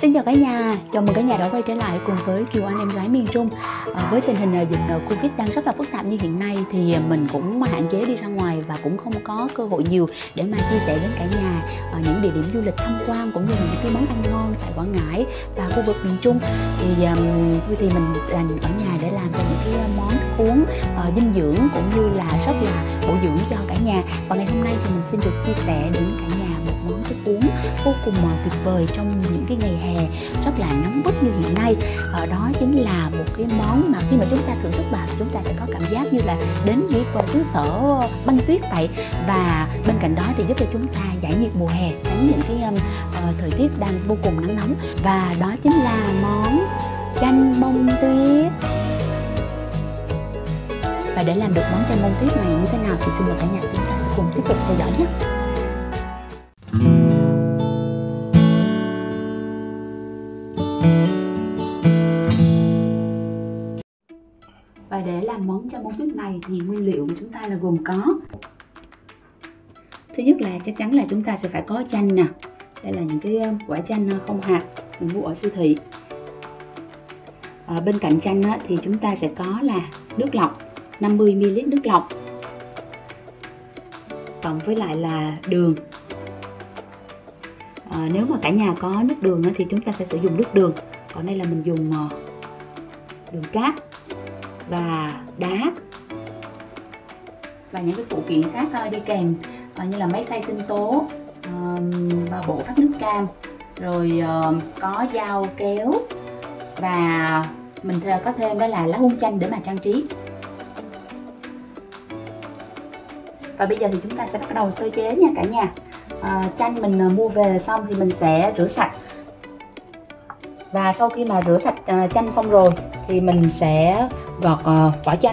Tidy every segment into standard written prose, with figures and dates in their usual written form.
Xin chào cả nhà, chào mừng cả nhà đã quay trở lại cùng với Kiều Anh em gái miền Trung. Với tình hình dịch Covid đang rất là phức tạp như hiện nay thì mình cũng hạn chế đi ra ngoài và cũng không có cơ hội nhiều để mà chia sẻ đến cả nhà những địa điểm du lịch tham quan cũng như là những cái món ăn ngon tại Quảng Ngãi và khu vực miền Trung. Thì thôi thì mình dành ở nhà để làm ra những cái món thức uống dinh dưỡng cũng như là rất là bổ dưỡng cho cả nhà. Và ngày hôm nay thì mình xin được chia sẻ đến cả nhà một món thức uống vô cùng tuyệt vời trong những cái ngày hè rất là nóng bức như hiện nay. Đó chính là một cái món mà khi mà chúng ta thưởng thức vào chúng ta sẽ có cảm giác như là đến với xứ sở băng tuyết vậy. Và bên cạnh đó thì giúp cho chúng ta giải nhiệt mùa hè, tránh những cái thời tiết đang vô cùng nắng nóng. Và đó chính là món chanh bông tuyết. Và để làm được món chanh bông tuyết này như thế nào thì xin mời cả nhà chúng ta sẽ cùng tiếp tục theo dõi nhé. Và để làm món chanh bông tuyết này thì nguyên liệu của chúng ta là gồm có: thứ nhất là chắc chắn là chúng ta sẽ phải có chanh nè. Đây là những cái quả chanh không hạt mình mua ở siêu thị. Bên cạnh chanh thì chúng ta sẽ có là nước lọc 50 ml nước lọc, cộng với lại là đường. Nếu mà cả nhà có nước đường thì chúng ta sẽ sử dụng nước đường, còn đây là mình dùng đường cát và đá và những cái phụ kiện khác đi kèm như là máy xay sinh tố và bộ phát nước cam, rồi có dao kéo và mình có thêm đó là lá hun chanh để mà trang trí. Và bây giờ thì chúng ta sẽ bắt đầu sơ chế nha cả nhà. Chanh mình mua về xong thì mình sẽ rửa sạch. Và sau khi mà rửa sạch chanh xong rồi thì mình sẽ gọt vỏ chanh.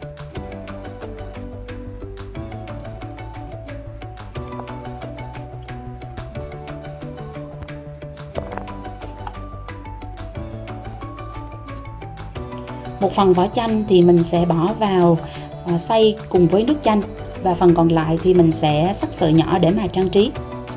Một phần vỏ chanh thì mình sẽ bỏ vào xay cùng với nước chanh, và phần còn lại thì mình sẽ cắt sợi nhỏ để mà trang trí.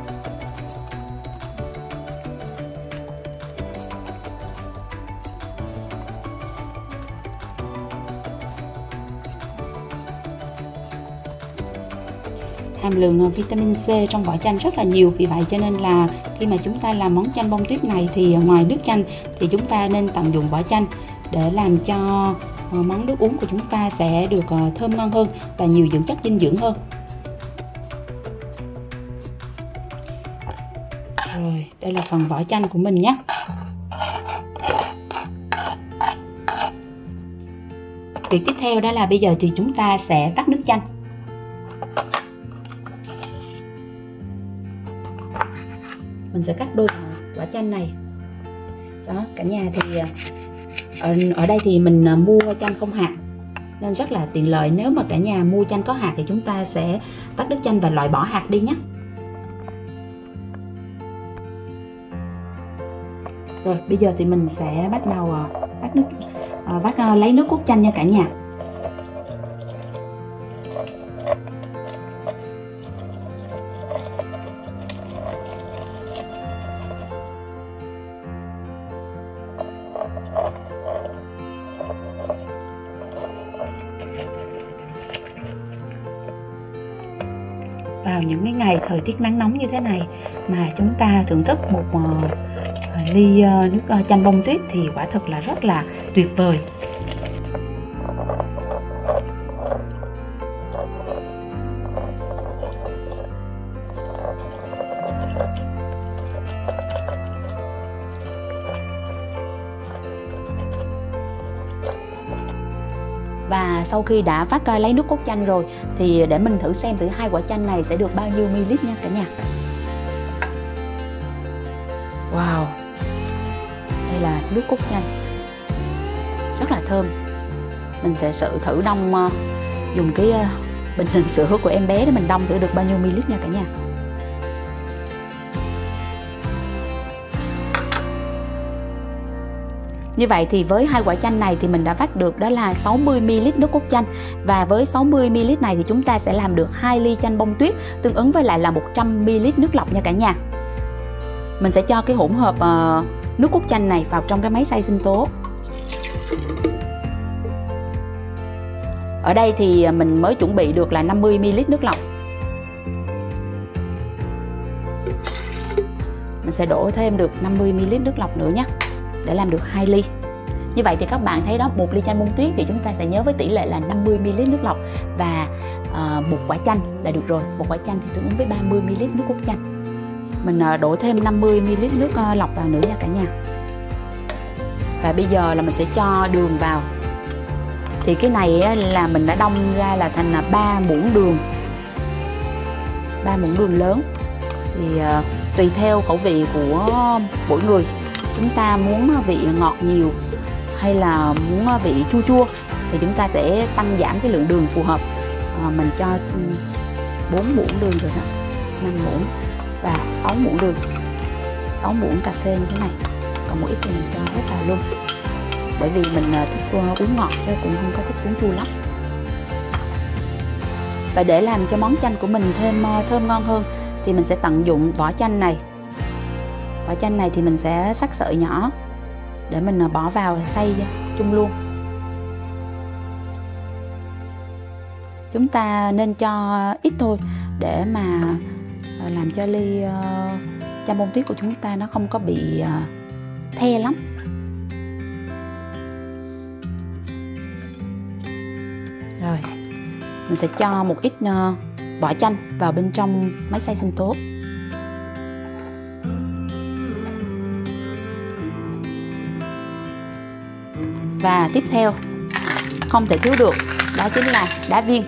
Hàm lượng vitamin C trong vỏ chanh rất là nhiều, vì vậy cho nên là khi mà chúng ta làm món chanh bông tuyết này thì ngoài nước chanh thì chúng ta nên tận dụng vỏ chanh để làm cho món nước uống của chúng ta sẽ được thơm ngon hơn và nhiều dưỡng chất dinh dưỡng hơn. Rồi, đây là phần vỏ chanh của mình nhé. Việc tiếp theo đó là bây giờ thì chúng ta sẽ vắt nước chanh. Mình sẽ cắt đôi quả chanh này. Đó, cả nhà thì ở đây thì mình mua chanh không hạt nên rất là tiện lợi. Nếu mà cả nhà mua chanh có hạt thì chúng ta sẽ vắt nước chanh và loại bỏ hạt đi nhé. Rồi bây giờ thì mình sẽ bắt đầu lấy nước cốt chanh nha cả nhà. Vào những cái ngày thời tiết nắng nóng như thế này mà chúng ta thưởng thức một ly nước chanh bông tuyết thì quả thực là rất là tuyệt vời. Và sau khi đã vắt lấy nước cốt chanh rồi thì để mình thử xem thử hai quả chanh này sẽ được bao nhiêu ml nha cả nhà. Wow, đây là nước cốt chanh rất là thơm. Mình sẽ thử đong dùng cái bình đựng sữa của em bé để mình đong thử được bao nhiêu ml nha cả nhà. Như vậy thì với hai quả chanh này thì mình đã vắt được đó là 60 ml nước cốt chanh. Và với 60 ml này thì chúng ta sẽ làm được 2 ly chanh bông tuyết, tương ứng với lại là 100 ml nước lọc nha cả nhà. Mình sẽ cho cái hỗn hợp nước cốt chanh này vào trong cái máy xay sinh tố. Ở đây thì mình mới chuẩn bị được là 50ml nước lọc. Mình sẽ đổ thêm được 50ml nước lọc nữa nhé, để làm được 2 ly. Như vậy thì các bạn thấy đó, 1 ly chanh bông tuyết thì chúng ta sẽ nhớ với tỷ lệ là 50ml nước lọc và 1 quả chanh là được rồi. 1 quả chanh thì tương ứng với 30ml nước cốt chanh. Mình đổ thêm 50ml nước lọc vào nữa nha cả nhà. Và bây giờ là mình sẽ cho đường vào. Thì cái này là mình đã đong ra là thành 3 muỗng đường. 3 muỗng đường lớn. Thì tùy theo khẩu vị của mỗi người, chúng ta muốn vị ngọt nhiều hay là muốn vị chua chua thì chúng ta sẽ tăng giảm cái lượng đường phù hợp. Mình cho 4 muỗng đường rồi đó, 5 muỗng và 6 muỗng đường, 6 muỗng cà phê như thế này. Còn một ít thì mình cho hết vào luôn, bởi vì mình thích uống ngọt chứ cũng không có thích uống chua lắm. Và để làm cho món chanh của mình thêm thơm ngon hơn thì mình sẽ tận dụng vỏ chanh này. Vỏ chanh này thì mình sẽ xắt sợi nhỏ để mình bỏ vào xay chung luôn. Chúng ta nên cho ít thôi để mà làm cho ly chanh bông tuyết của chúng ta nó không có bị the lắm. Rồi, mình sẽ cho một ít vỏ chanh vào bên trong máy xay sinh tố. Và tiếp theo không thể thiếu được đó chính là đá viên.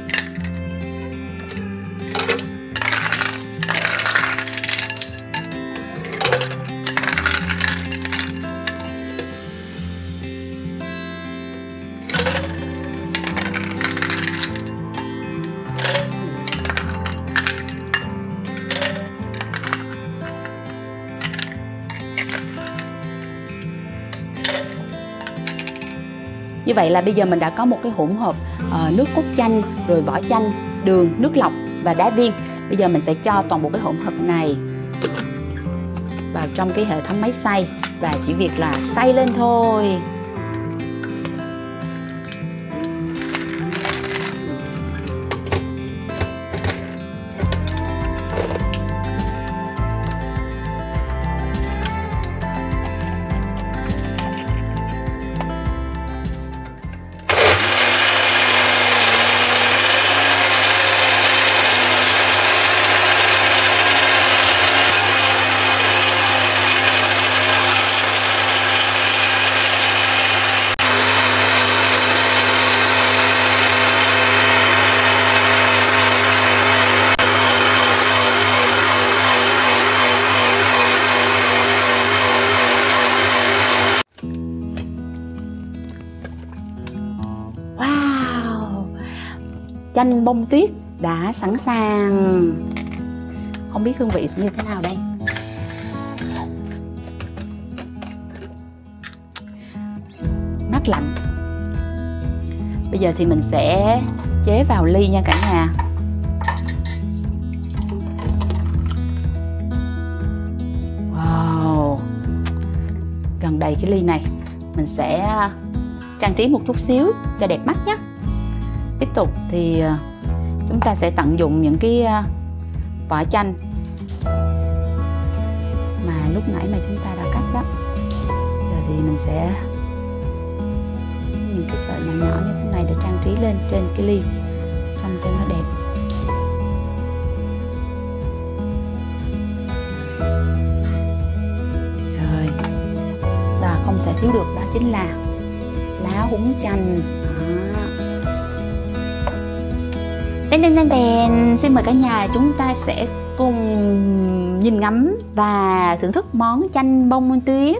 Như vậy là bây giờ mình đã có một cái hỗn hợp nước cốt chanh, rồi vỏ chanh, đường, nước lọc và đá viên. Bây giờ mình sẽ cho toàn bộ cái hỗn hợp này vào trong cái hệ thống máy xay và chỉ việc là xay lên thôi. Chanh bông tuyết đã sẵn sàng. Không biết hương vị như thế nào đây. Mát lạnh. Bây giờ thì mình sẽ chế vào ly nha cả nhà. Wow, gần đầy cái ly này. Mình sẽ trang trí một chút xíu cho đẹp mắt nhé. Tiếp tục thì chúng ta sẽ tận dụng những cái vỏ chanh mà lúc nãy mà chúng ta đã cắt đó. Giờ thì mình sẽ những cái sợi nhỏ nhỏ như thế này để trang trí lên trên cái ly, trông cho nó đẹp. Rồi, và không thể thiếu được đó chính là lá húng chanh. Đen đen đen đen. Xin mời cả nhà chúng ta sẽ cùng nhìn ngắm và thưởng thức món chanh bông tuyết.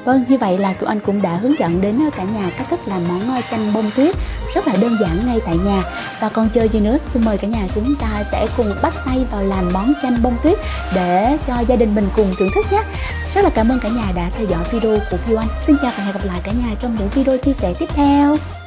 Vâng, như vậy là tụi anh cũng đã hướng dẫn đến cả nhà cách thức làm món chanh bông tuyết rất là đơn giản ngay tại nhà. Và còn chờ gì nữa, xin mời cả nhà chúng ta sẽ cùng bắt tay vào làm món chanh bông tuyết để cho gia đình mình cùng thưởng thức nhé. Rất là cảm ơn cả nhà đã theo dõi video của Kiều Anh. Xin chào và hẹn gặp lại cả nhà trong những video chia sẻ tiếp theo.